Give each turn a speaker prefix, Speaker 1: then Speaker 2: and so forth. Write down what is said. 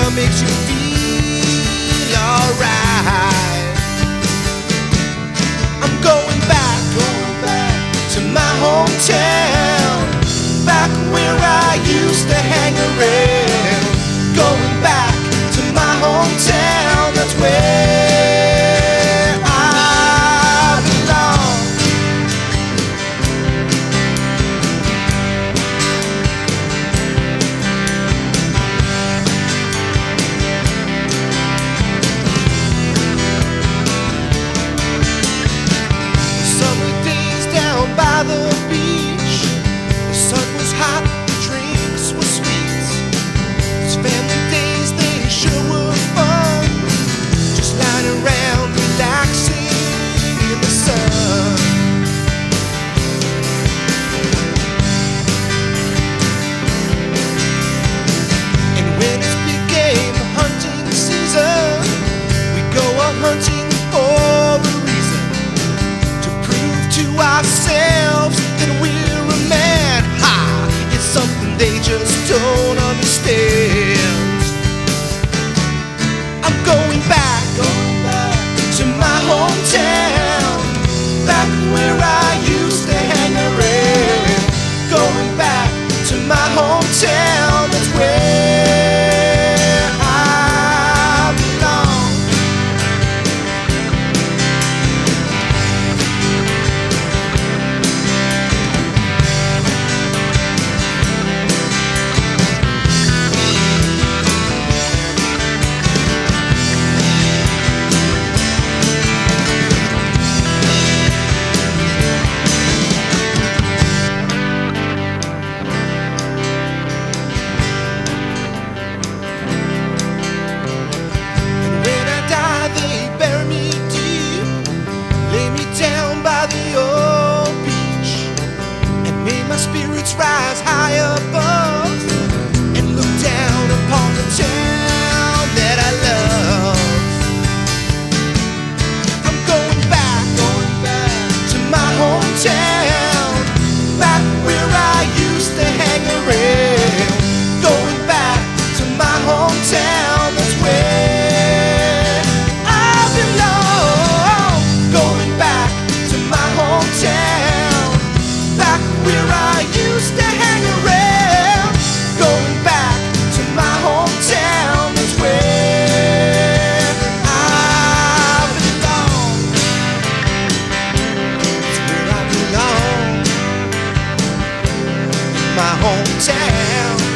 Speaker 1: makes you feel alright. I'm going back to my hometown, back where I used to hang around. Going back to my hometown, that's where I belong. Summer days down by the beach, the sun was hot, the drinks were sweet. These family days, they sure were fun, just lying around relaxing in the sun. And when it became hunting season, we go a-hunting for a reason, to prove to ourselves that we're a man. Ha! It's something they just don't understand. I'm going back to my hometown, back where I used to hang around. Going back to my hometown, that's where I belong. Spirits rise high above and look down upon the town that I love. I'm going back to my hometown, back where I used to hang around. Going back to my hometown, that's where I belong. Going back to my hometown, back where I used to hang around. Going back to my hometown, that's where I belong. That's where I belong, my hometown.